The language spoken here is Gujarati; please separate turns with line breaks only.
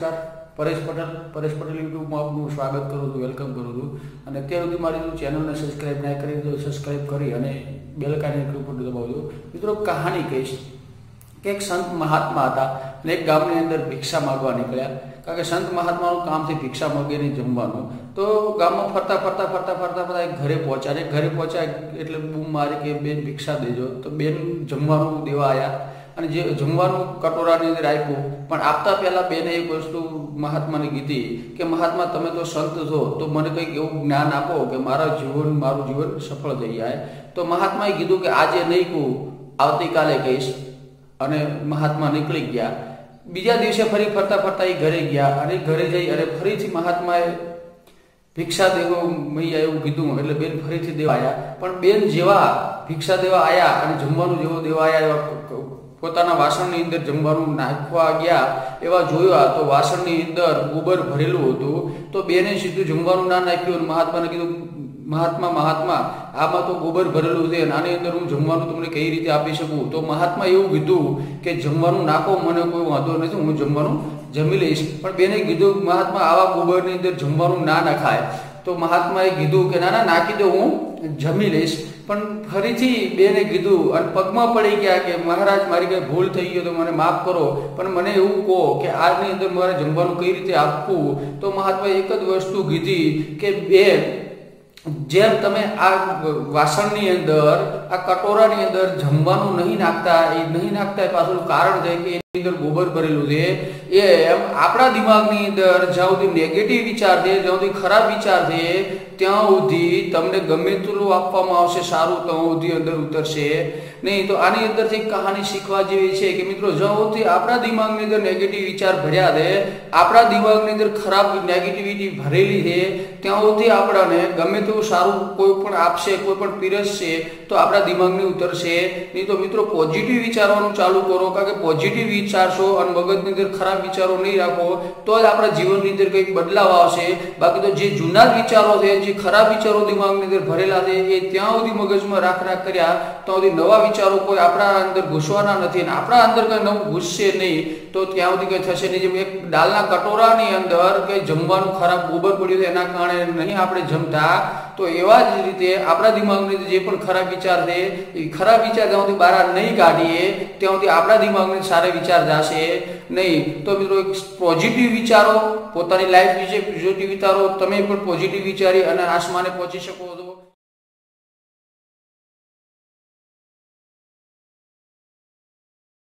પરેશ પટેલ યુટ્યુબમાં આપનું સ્વાગત કરું છું, વેલકમ કરું છું. અને અત્યાર સુધી મારી ચેનલને સબસ્ક્રાઈબ ના કરી તો સબસ્ક્રાઈબ કરી અને બેલ આઇકન ઉપર દબાવજો. મિત્રો, કહાની કહીશ કે એક સંત મહાત્મા હતા અને એક ગામની અંદર ભિક્ષા માગવા નીકળ્યા. કારણ કે સંત મહાત્માનું કામ છે ભિક્ષા માગીને જમવાનું. તો ગામમાં ફરતા એક ઘરે પહોંચ્યા એટલે બૂમ મારી કે બેન ભિક્ષા દેજો. તો બેન જમવાનું દેવા આવ્યા અને જે જમવાનું કટોરાની અંદર આપ્યું, પણ આપતા પહેલા બેને એક વસ્તુ મહાત્માને કીધી કે મહાત્મા, તમે તો સંત છો, તો મને કંઈક એવું જ્ઞાન આપો કે મારું જીવન સફળ થઈ જાય. તો મહાત્માએ કીધું કે આજે નહીં કહું, આવતીકાલે કહીશ. અને મહાત્મા નીકળી ગયા. બીજા દિવસે ફરી ફરતા એ ઘરે ગયા અને ઘરે જઈ અને ફરીથી મહાત્માએ ભિક્ષા દેવો મૈયા એવું કીધું. એટલે બેન ફરીથી દેવા આવ્યા, પણ બેન જેવા ભિક્ષા દેવા આવ્યા અને જમવાનું જેવો દેવા આવ્યા, પોતાના વાસણની અંદર જમવાનું નાખવા ગયા એવા જોયા તો વાસણની અંદર ગોબર ભરેલું હતું. તો બેને સીધું જમવાનું ના નાખ્યું. મહાત્માને કીધું, મહાત્મા આમાં તો ગોબર ભરેલું છે, આની અંદર હું જમવાનું તમને કઈ રીતે આપી શકું? તો મહાત્મા એવું કીધું કે જમવાનું નાખો, મને કોઈ વાંધો નથી, હું જમવાનું જમી લઈશ. પણ બેને કીધું, મહાત્મા આવા ગોબરની અંદર જમવાનું ના નખાય. તો મહાત્માએ કીધું કે ના નાખી દો, હું જમી લઈશ. પણ ફરીથી બેને કીધું અને પગમાં પડી ગયા કે મહારાજ, મારી કઈ ભૂલ થઈ ગઈ તો મને માફ કરો, પણ મને એવું કહો કે આની અંદર મારે જમવાનું કઈ રીતે આપવું? તો મહાત્માએ એક જ વસ્તુ કીધી કે બેન, જેમ તમે આ વાસણની અંદર, આ કટોરાની અંદર જમવાનું નહીં નાખતા એ પાછળનું કારણ છે કે એની અંદર ગોબર ભરેલું છે. એમ આપણા દિમાગની અંદર જ્યાં સુધી નેગેટિવ વિચાર છે, જ્યાં સુધી ખરાબ વિચાર છે, ત્યાં સુધી તમને ગમે તેટલું આપવામાં આવશે સારું, ત્યાં સુધી અંદર ઉતરશે નહીં. તો આની અંદરથી કહાની શીખવા જેવી છે કે મિત્રો, જ્યાં સુધી આપણા દિમાગની અંદર નેગેટિવ વિચાર ભર્યા છે, આપણા દિમાગની અંદર ખરાબ નેગેટિવિટી ભરેલી છે, ત્યાં સુધી આપણને ગમે તેવું સારું કોઈ પણ આપશે, કોઈ પણ પીરસશે તો આપણા દિમાગની ઉતરશે નહીં. તો મિત્રો, પોઝિટિવ વિચારવાનું ચાલુ કરો. કારણ કે પોઝિટિવ વિચારશો અને મગજની અંદર ખરાબ વિચારો નહીં રાખો તો જ આપણા જીવનની અંદર કંઈક બદલાવ આવશે. બાકી તો જે જૂના વિચારો છે, જે ખરાબ વિચારો દિમાગની અંદર ભરેલા છે, એ ત્યાં સુધી મગજમાં રાખ કર્યા તો સુધી નવા વિચારો કોઈ આપણા અંદર ઘૂસવાના નથી. અને આપણા અંદર કંઈ નવું ઘૂસશે નહીં તો ત્યાં સુધી કંઈ થશે નહીં. જેમ એક દાળના કટોરાની અંદર કંઈ જમવાનું ખરાબ ગોબર પડ્યું છે એના કારણે નહીં આપણે જમતા, તો એવા જ રીતે આપણા દિમાગની જે પણ ખરાબ વિચાર છે, એ ખરાબ વિચાર જ્યાં સુધી બહાર નહીં કાઢીએ ત્યાં સુધી આપણા દિમાગને સારા વિચાર જશે નહીં. તો મિત્રો, પોઝિટિવ વિચારો, પોતાની લાઈફ વિશે પોઝિટિવ વિચારો, તમે પણ પોઝિટિવ વિચારી અને આસમાને પહોંચી શકો છો.